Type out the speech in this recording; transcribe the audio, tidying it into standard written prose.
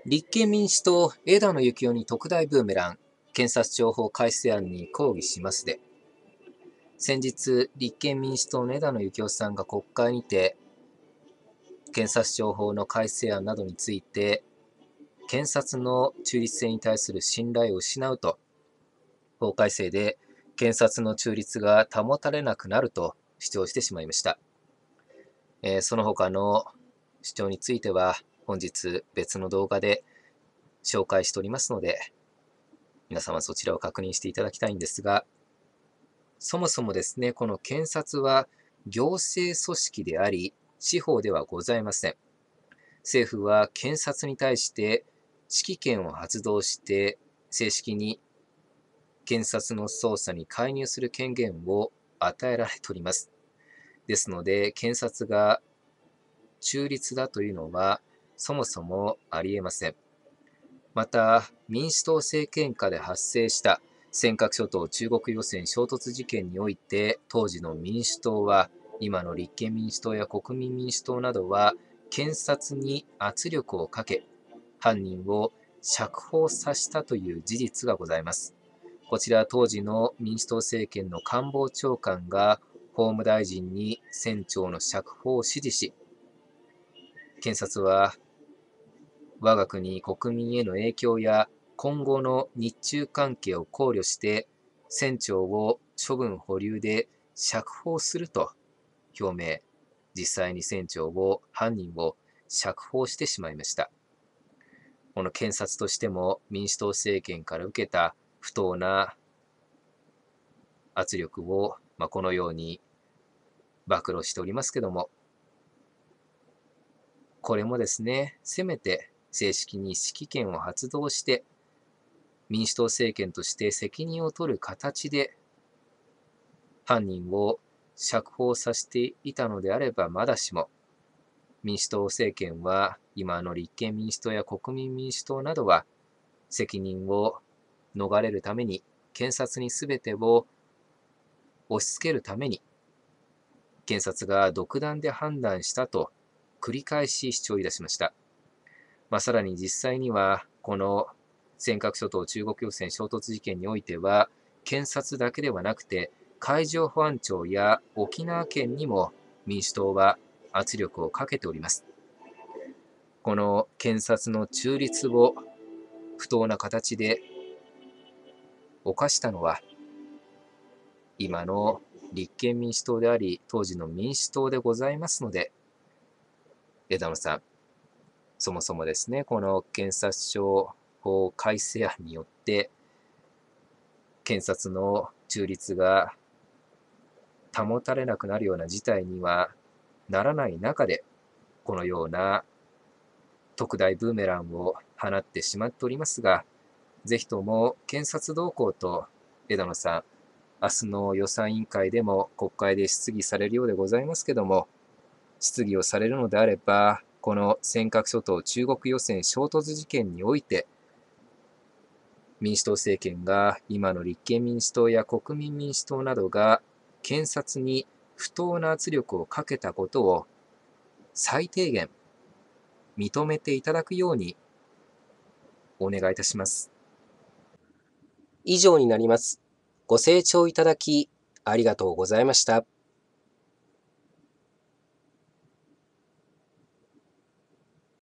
立憲民主党枝野幸男に特大ブーメラン、検察庁法改正案に抗議しますで、先日、立憲民主党の枝野幸男さんが国会にて、検察庁法の改正案などについて、検察の中立性に対する信頼を失うと、法改正で検察の中立が保たれなくなると主張してしまいました。その他の主張については、本日別の動画で紹介しておりますので、皆様そちらを確認していただきたいんですが、そもそもですね、この検察は行政組織であり、司法ではございません。政府は検察に対して指揮権を発動して正式に検察の捜査に介入する権限を与えられております。ですので、検察が中立だというのはそもそもありえません。また、民主党政権下で発生した尖閣諸島中国漁船衝突事件において、当時の民主党は、今の立憲民主党や国民民主党などは、検察に圧力をかけ、犯人を釈放させたという事実がございます。こちら当時の民主党政権の官房長官が法務大臣に船長の釈放を指示し、検察は我が国国民への影響や今後の日中関係を考慮して船長を処分保留で釈放すると表明、実際に船長を犯人を釈放してしまいました。この検察としても民主党政権から受けた不当な圧力を、このように暴露しておりますけども、これもですね、せめて正式に指揮権を発動して民主党政権として責任を取る形で犯人を釈放させていたのであればまだしも、民主党政権は今の立憲民主党や国民民主党などは責任を逃れるために検察に全てを押し付けるために検察が独断で判断したと繰り返し主張いたしました。さらに実際にはこの尖閣諸島中国漁船衝突事件においては、検察だけではなくて、海上保安庁や沖縄県にも民主党は圧力をかけております。この検察の中立を不当な形で犯したのは、今の立憲民主党であり、当時の民主党でございますので、枝野さん、そもそもですね、この検察庁法改正案によって、検察の中立が保たれなくなるような事態にはならない中で、このような特大ブーメランを放ってしまっておりますが、ぜひとも検察動向と枝野さん、明日の予算委員会でも国会で質疑されるようでございますけども、質疑をされるのであれば、この尖閣諸島中国漁船衝突事件において、民主党政権が今の立憲民主党や国民民主党などが検察に不当な圧力をかけたことを最低限認めていただくようにお願いいたします。以上になります。ご清聴いただきありがとうございました。